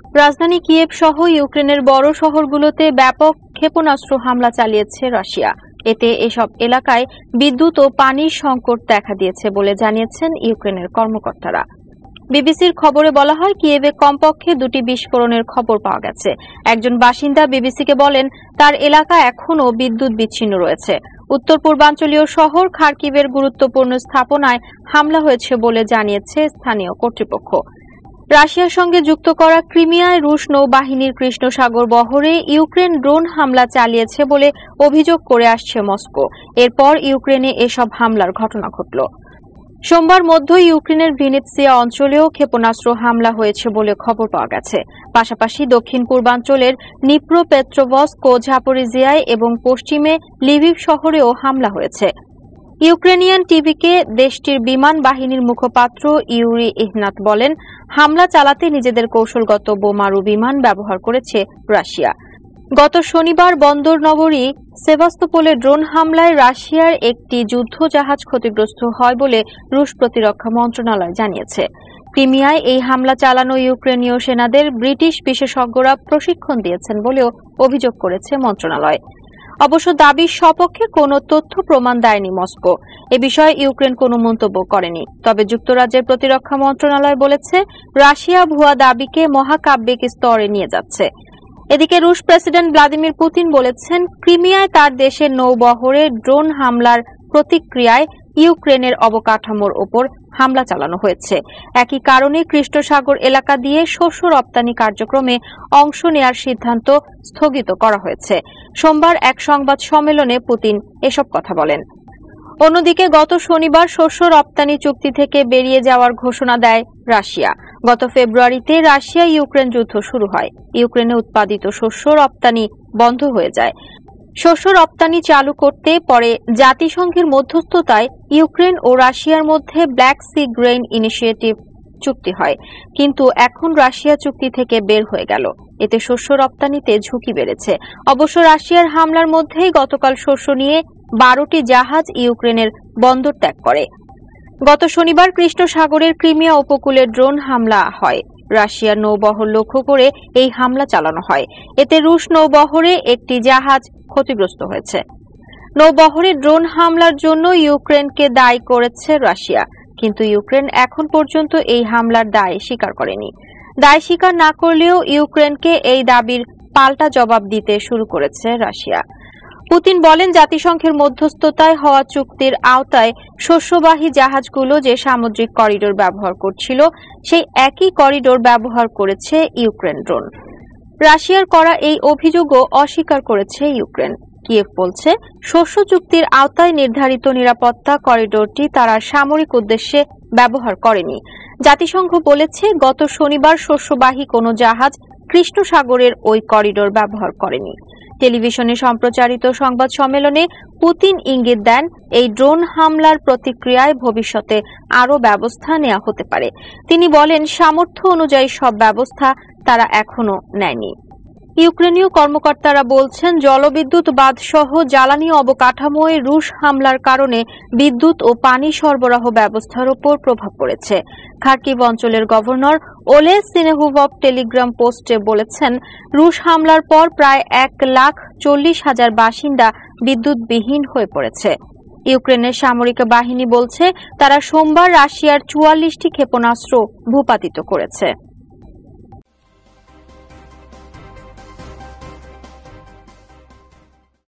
রাজধানী কিয়েভ সহ ইউক্রেনের বড় শহরগুলোতে ব্যাপক ক্ষেপণাস্ত্র হামলা চালিয়েছে রাশিয়া। এতে এসব এলাকায় বিদ্যুৎ ও পানির সংকট দেখা দিয়েছে বলে জানিয়েছেন ইউক্রেনের কর্মকর্তারা। বিবিসির খবরে বলা হয়, কিয়েভে কমপক্ষে 2টি বিস্ফোরণের খবর পাওয়া গেছে। একজন বাসিন্দা বিবিসিকে বলেন, তার এলাকা এখনও বিদ্যুৎ বিচ্ছিন্ন রয়েছে। উত্তর পূর্বাঞ্চলীয় শহর খার্কিভের গুরুত্বপূর্ণ স্থাপনায় হামলা হয়েছে বলে জানিয়েছে স্থানীয় কর্তৃপক্ষ। রাশিয়ার সঙ্গে যুক্ত করা ক্রিমিয়ায় রুশ নৌবাহিনীর কৃষ্ণ সাগর বহরে ইউক্রেন ড্রোন হামলা চালিয়েছে বলে অভিযোগ করে আসছে মস্কো। এরপর ইউক্রেনে এসব হামলার ঘটনা ঘটল। সোমবার মধ্য ইউক্রেনের ভিনিৎসিয়া অঞ্চলেও ক্ষেপণাস্ত্র হামলা হয়েছে বলে খবর পাওয়া গেছে। পাশাপাশি দক্ষিণ পূর্বাঞ্চলের নিপ্রোপেট্রোভস্ক ও জাপোরিজিয়ায় এবং পশ্চিমে লিভিভ শহরেও হামলা হয়েছে। ইউক্রেনিয়ান টিভিকে দেশটির বিমান বাহিনীর মুখপাত্র ইউরি ইহনাত বলেন, হামলা চালাতে নিজেদের কৌশলগত বোমারু বিমান ব্যবহার করেছে রাশিয়া। গত শনিবার বন্দর নগরী সেভাস্তোপোলে ড্রোন হামলায় রাশিয়ার একটি যুদ্ধ জাহাজ ক্ষতিগ্রস্ত হয় বলে রুশ প্রতিরক্ষা মন্ত্রণালয় জানিয়েছে। ক্রিমিয়ায় এই হামলা চালানো ইউক্রেনীয় সেনাদের ব্রিটিশ বিশেষজ্ঞরা প্রশিক্ষণ দিয়েছেন বলেও অভিযোগ করেছে মন্ত্রণালয়। অবশ্য দাবির সপক্ষে কোনো তথ্য প্রমাণ দেয়নি মস্কো। এ বিষয়ে ইউক্রেন কোনো মন্তব্য করেনি। তবে যুক্তরাজ্যের প্রতিরক্ষা মন্ত্রণালয় বলেছে, রাশিয়া ভুয়া দাবিকে মহাকাব্যিক স্তরে নিয়ে যাচ্ছে। এদিকে রুশ প্রেসিডেন্ট ভ্লাদিমির পুতিন বলেছেন, ক্রিমিয়ায় তার দেশের নৌবহরে ড্রোন হামলার প্রতিক্রিয়ায় ইউক্রেনের অবকাঠামোর ওপর হামলা চালানো হয়েছে। একই কারণে কৃষ্ণ সাগর এলাকা দিয়ে শস্য রপ্তানি কার্যক্রমে অংশ নেয়ার সিদ্ধান্ত স্থগিত করা হয়েছে। সোমবার এক সংবাদ সম্মেলনে পুতিন এসব কথা বলেন। অন্যদিকে গত শনিবার শস্য রপ্তানি চুক্তি থেকে বেরিয়ে যাওয়ার ঘোষণা দেয় রাশিয়া। গত ফেব্রুয়ারিতে রাশিয়া ইউক্রেন যুদ্ধ শুরু হয়। ইউক্রেনে উৎপাদিত শস্য রপ্তানি বন্ধ হয়ে যায়। শস্য রপ্তানি চালু করতে পরে জাতিসংঘের মধ্যস্থতায় ইউক্রেন ও রাশিয়ার মধ্যে ব্ল্যাক সি গ্রেইন ইনিশিয়েটিভ চুক্তি হয়। কিন্তু এখন রাশিয়া চুক্তি থেকে বের হয়ে গেল। এতে শস্য রপ্তানিতে ঝুঁকি বেড়েছে। অবশ্য রাশিয়ার হামলার মধ্যেই গতকাল শস্য নিয়ে 12টি জাহাজ ইউক্রেনের বন্দর ত্যাগ করে। গত শনিবার কৃষ্ণ সাগরের ক্রিমিয়া উপকূলে ড্রোন হামলা হয়। রাশিয়ার নৌবহর লক্ষ্য করে এই হামলা চালানো হয়। এতে রুশ নৌবহরে একটি জাহাজ ক্ষতিগ্রস্ত হয়েছে। নৌবহরে ড্রোন হামলার জন্য ইউক্রেনকে দায়ী করেছে রাশিয়া, কিন্তু ইউক্রেন এখন পর্যন্ত এই হামলার দায় স্বীকার করেনি। দায় স্বীকার না করলেও ইউক্রেনকে এই দাবির পাল্টা জবাব দিতে শুরু করেছে রাশিয়া। পুতিন বলেন, জাতিসংঘের মধ্যস্থতায় হওয়া চুক্তির আওতায় শস্যবাহী জাহাজগুলো যে সামুদ্রিক করিডোর ব্যবহার করছিল, সেই একই করিডোর ব্যবহার করেছে ইউক্রেন ড্রোন। রাশিয়ার করা এই অভিযোগও অস্বীকার করেছে ইউক্রেন। কিয়েভ বলছে, শস্য চুক্তির আওতায় নির্ধারিত নিরাপত্তা করিডোরটি তারা সামরিক উদ্দেশ্যে ব্যবহার করেনি। জাতিসংঘ বলেছে, গত শনিবার শস্যবাহী কোনো জাহাজ কৃষ্ণ সাগরের ওই করিডোর ব্যবহার করেনি। টেলিভিশনে সম্প্রচারিত সংবাদ সম্মেলনে পুতিন ইঙ্গিত দেন, এই ড্রোন হামলার প্রতিক্রিয়ায় ভবিষ্যতে আরও ব্যবস্থা নেওয়া হতে পারে। তিনি বলেন, সামর্থ্য অনুযায়ী সব ব্যবস্থা তারা এখনো নেয়নি। ইউক্রেনীয় কর্মকর্তারা বলছেন, জলবিদ্যুৎ বাঁধ সহ জ্বালানি অবকাঠামোয় রুশ হামলার কারণে বিদ্যুৎ ও পানি সরবরাহ ব্যবস্থার উপর প্রভাব পড়েছে। খার্কিভ অঞ্চলের গভর্নর ওলে সিনেহুভভ টেলিগ্রাম পোস্টে বলেছেন, রুশ হামলার পর প্রায় 1,40,000 বাসিন্দা বিদ্যুৎবিহীন হয়ে পড়েছে। ইউক্রেনের সামরিক বাহিনী বলছে, তারা সোমবার রাশিয়ার 44টি ক্ষেপণাস্ত্র ভূপাতিত করেছে।